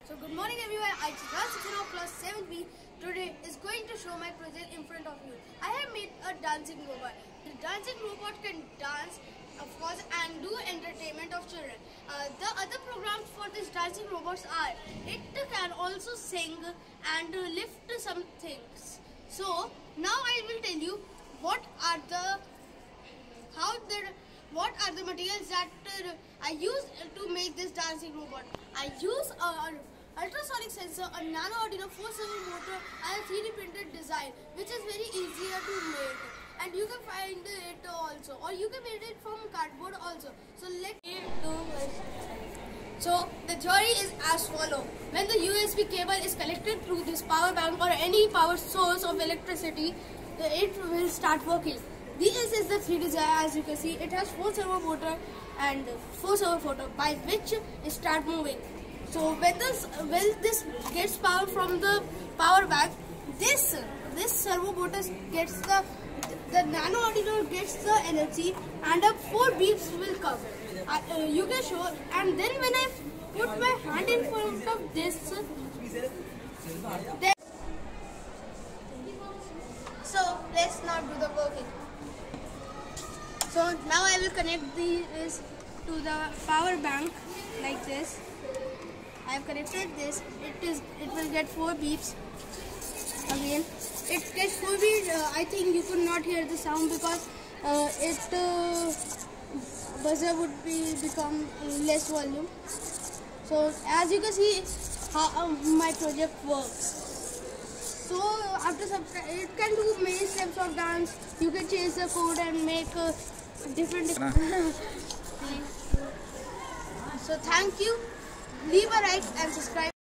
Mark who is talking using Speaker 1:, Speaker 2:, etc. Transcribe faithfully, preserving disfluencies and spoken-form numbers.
Speaker 1: So good morning everyone, I just section of class seven B today is going to show my project in front of you. I have made a dancing robot. The dancing robot can dance, of course, and do entertainment of children. Uh, the other programs for this dancing robots are, it can also sing and lift some things. So now I will tell you what are the, how the, what are the materials that uh, I use to make this dancing robot. I use a ultrasonic sensor, a nano Arduino four servo motor and a three D printed design, which is very easier to make. And you can find it also, or you can make it from cardboard also. So let me do it. So the theory is as follows. When the U S B cable is connected through this power bank or any power source of electricity, it will start working. This is the three D design. As you can see, it has four servo motor and four servo motor by which it start moving. So when this when this gets power from the power bank, this this servo motor gets the the nano Arduino gets the energy, and the four beeps will come. Uh, uh, you can show, and then when I put my hand in front of this, then, so let's not do the working. So now I will connect this to the power bank like this. I have connected this. It is. It will get four beeps. Again, it gets four beeps. Uh, I think you could not hear the sound because uh, it uh, buzzer would be become less volume. So as you can see, how uh, my project works. So after subscribe, it can do many steps of dance. You can change the code and make uh, different. So thank you. Leave a like and subscribe.